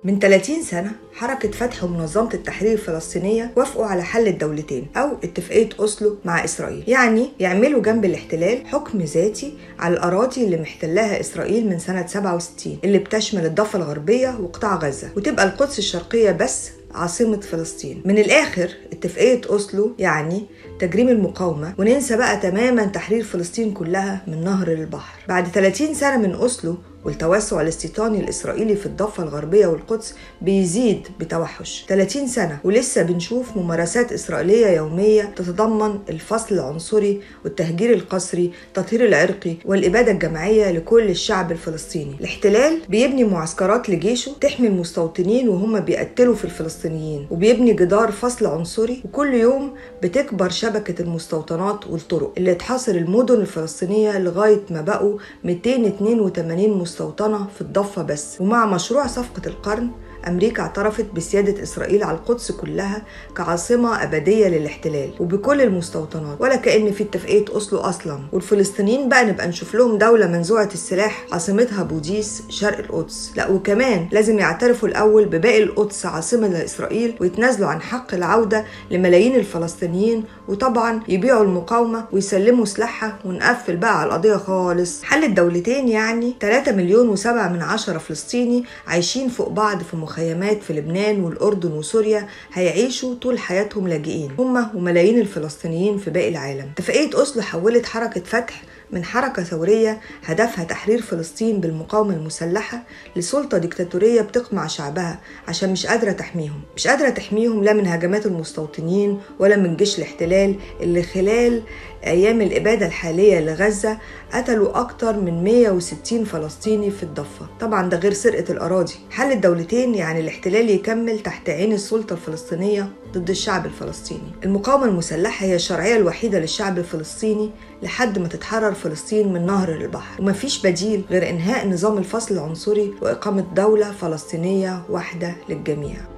من 30 سنة حركة فتح ومنظمة التحرير الفلسطينية وافقوا على حل الدولتين أو اتفاقية أوسلو مع إسرائيل، يعني يعملوا جنب الاحتلال حكم ذاتي على الأراضي اللي محتلها إسرائيل من سنة 67 اللي بتشمل الضفة الغربية وقطاع غزة، وتبقى القدس الشرقية بس عاصمة فلسطين. من الآخر اتفاقية أوسلو يعني تجريم المقاومة، وننسى بقى تماما تحرير فلسطين كلها من نهر للبحر. بعد 30 سنة من أوسلو والتوسع الاستيطاني الإسرائيلي في الضفة الغربية والقدس بيزيد بتوحش. 30 سنة ولسه بنشوف ممارسات إسرائيلية يومية تتضمن الفصل العنصري والتهجير القسري، التطهير العرقي والإبادة الجماعية لكل الشعب الفلسطيني. الاحتلال بيبني معسكرات لجيشه تحمي المستوطنين وهم بيقتلوا في الفلسطينيين، وبيبني جدار فصل عنصري، وكل يوم بتكبر شبكة المستوطنات والطرق اللي تحاصر المدن الفلسطينية لغاية ما بقوا 282 مستوطنة في الضفة بس. ومع مشروع صفقة القرن أمريكا اعترفت بسيادة إسرائيل على القدس كلها كعاصمة أبدية للاحتلال وبكل المستوطنات، ولا كأن في اتفاقية أوسلو أصلا. والفلسطينيين بقى نبقى نشوف لهم دولة منزوعة السلاح عاصمتها بوديس شرق القدس. لا، وكمان لازم يعترفوا الأول بباقي القدس عاصمة لإسرائيل ويتنازلوا عن حق العودة لملايين الفلسطينيين، وطبعا يبيعوا المقاومة ويسلموا سلاحها، ونقفل بقى على القضية خالص. حل الدولتين يعني 3,700,000 فلسطيني عايشين فوق بعض في مخيمات في لبنان والأردن وسوريا هيعيشوا طول حياتهم لاجئين، هم وملايين الفلسطينيين في باقي العالم. اتفاقية أوسلو حولت حركة فتح من حركة ثورية هدفها تحرير فلسطين بالمقاومة المسلحة لسلطة ديكتاتورية بتقمع شعبها عشان مش قادرة تحميهم لا من هجمات المستوطنين ولا من جيش الاحتلال اللي خلال أيام الإبادة الحالية لغزة قتلوا أكتر من 160 فلسطيني في الضفة. طبعا ده غير سرقة الأراضي. حل الدولتين يعني الاحتلال يكمل تحت عين السلطة الفلسطينية ضد الشعب الفلسطيني. المقاومة المسلحة هي الشرعية الوحيدة للشعب الفلسطيني لحد ما تتحرر فلسطين من نهر للبحر، ومفيش بديل غير إنهاء نظام الفصل العنصري وإقامة دولة فلسطينية واحدة للجميع.